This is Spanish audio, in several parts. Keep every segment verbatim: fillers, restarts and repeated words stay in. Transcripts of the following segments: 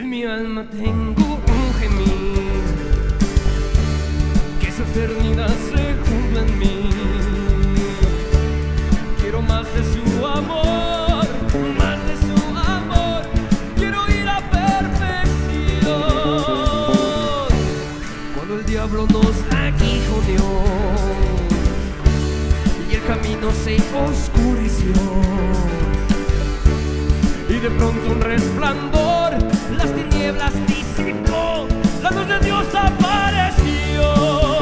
En mi alma tengo un gemir, que su eternidad se junta en mí. Quiero más de su amor, más de su amor. Quiero ir a perfección. Cuando el diablo nos aguijoneó y el camino se oscureció, y de pronto un resplandor las tinieblas disipó, la luz de Dios apareció.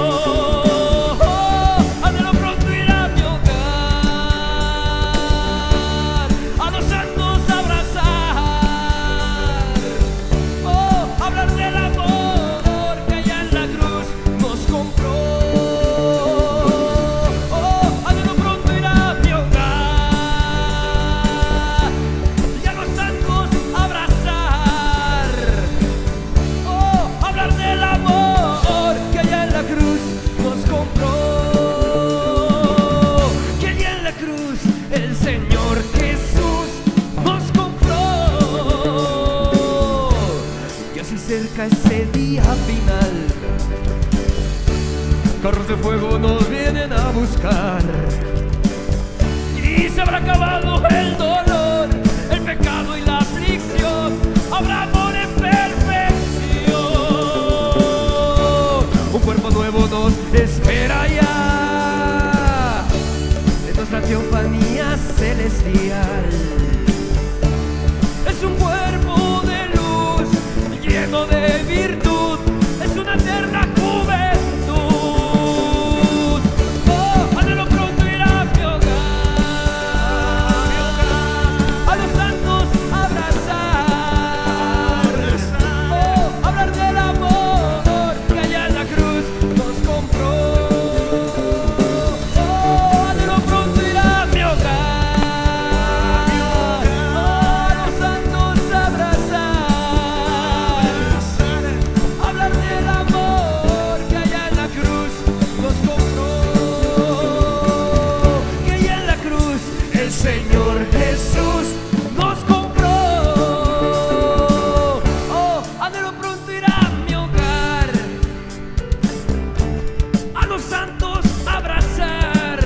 Oh, anhelo pronto ir a mi hogar, a los santos abrazar. Oh, hablar del amor que allá en la cruz nos compró. Oh, anhelo pronto ir a mi hogar y a los santos abrazar. Oh, hablar del amor que allá en la cruz nos compró. Que allá en la cruz el Señor Jesús nos compró. Que así cerca ese día final, carros de fuego nos vienen a buscar, y se habrá acabado el dolor, el pecado y la aflicción. Habrá amor en perfección. Un cuerpo nuevo nos espera ya en nuestra teofanía celestial. Es un cuerpo de luz lleno de virtud, es una eterna juventud. Oh, anhelo pronto ir a mi hogar, a los santos abrazar. Oh, hablar del amor que allá en la cruz nos compró. Oh, anhelo pronto ir a mi hogar, oh, a los santos abrazar. Hablar del amor que allá en la cruz nos compró. Que allá en la cruz el Señor Jesús nos compró. Oh, anhelo pronto ir a mi hogar, a los santos abrazar.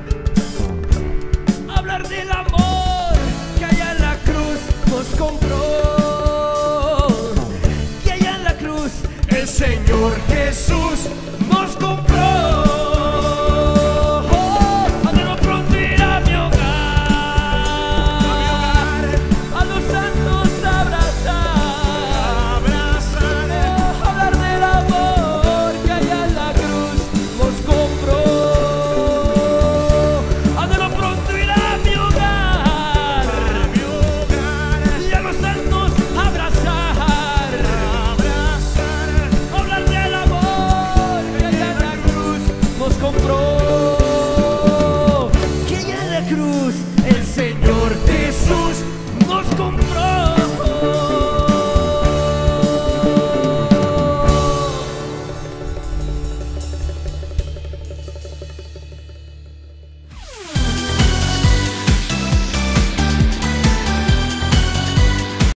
Hablar del amor que allá en la cruz nos compró. Que allá en la cruz el Señor